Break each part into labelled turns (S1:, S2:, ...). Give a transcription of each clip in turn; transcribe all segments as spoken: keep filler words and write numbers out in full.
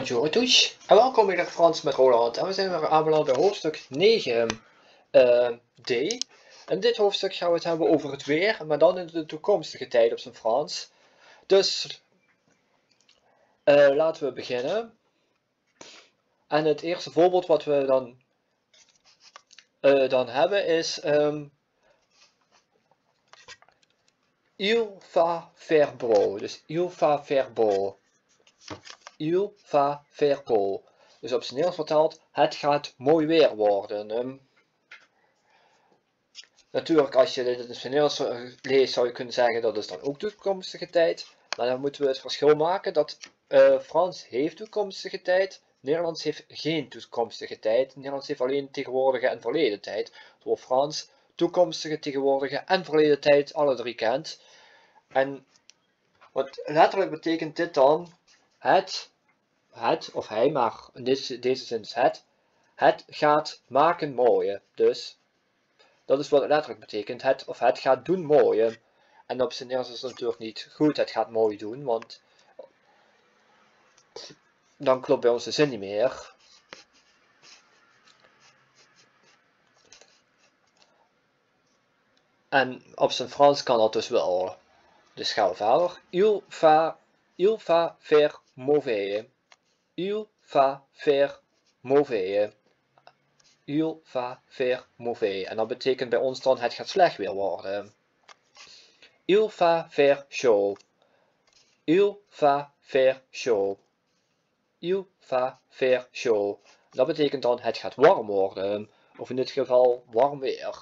S1: Bonjour à tous en welkom bij Frans met Roland en we zijn weer aanbeland bij hoofdstuk negen uh, D. In dit hoofdstuk gaan we het hebben over het weer, maar dan in de toekomstige tijd op zijn Frans. Dus uh, laten we beginnen. En het eerste voorbeeld wat we dan, uh, dan hebben is um, il va faire beau. Dus il va faire beau. Il va faire beau. Dus op zijn Nederlands vertaald, het gaat mooi weer worden. Um, natuurlijk, als je dit in het Nederlands leest, zou je kunnen zeggen dat is dan ook toekomstige tijd. Maar dan moeten we het verschil maken dat uh, Frans heeft toekomstige tijd, Nederlands heeft geen toekomstige tijd. Nederlands heeft alleen tegenwoordige en verleden tijd. Terwijl Frans toekomstige, tegenwoordige en verleden tijd alle drie kent. En wat letterlijk betekent dit dan? Het, het of hij, maar in deze, deze zin is het, het gaat maken mooie. Dus dat is wat het letterlijk betekent. Het of het gaat doen mooie. En op zijn Nederlands is het natuurlijk niet goed, het gaat mooi doen, want dan klopt bij ons de zin niet meer. En op zijn Frans kan dat dus wel. Dus gaan we verder. Il va, il va faire mauvais. Il va faire mauvais. Il va faire mauvais. En dat betekent bij ons dan het gaat slecht weer worden. Il va faire chaud. Il va faire chaud. Il va faire chaud. Dat betekent dan het gaat warm worden. Of in dit geval warm weer.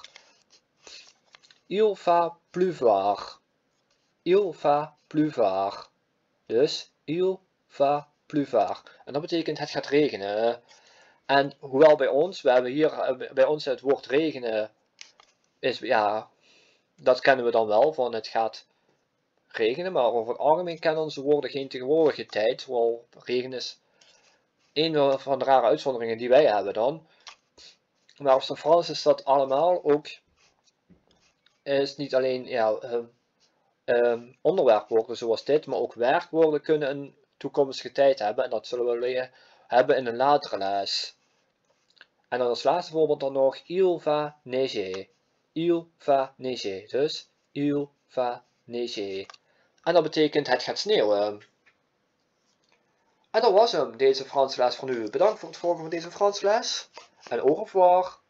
S1: Il va pleuvoir. Il va pleuvoir. Dus il va pleuvoir. En dat betekent het gaat regenen. En hoewel bij ons, we hebben hier bij ons het woord regenen, is ja, dat kennen we dan wel van het gaat regenen, maar over het algemeen kennen onze woorden geen tegenwoordige tijd. Wel, regen is een van de rare uitzonderingen die wij hebben dan. Maar op zijn Frans is dat allemaal ook, is niet alleen ja, uh, um, onderwerpwoorden zoals dit, maar ook werkwoorden kunnen een toekomstige tijd hebben. En dat zullen we leren hebben in een latere les. En dan als laatste voorbeeld dan nog, il va neiger. Il va neiger. Dus, il va neiger. En dat betekent het gaat sneeuwen. En dat was hem, deze Frans les voor nu. Bedankt voor het volgen van deze Frans les. En au revoir.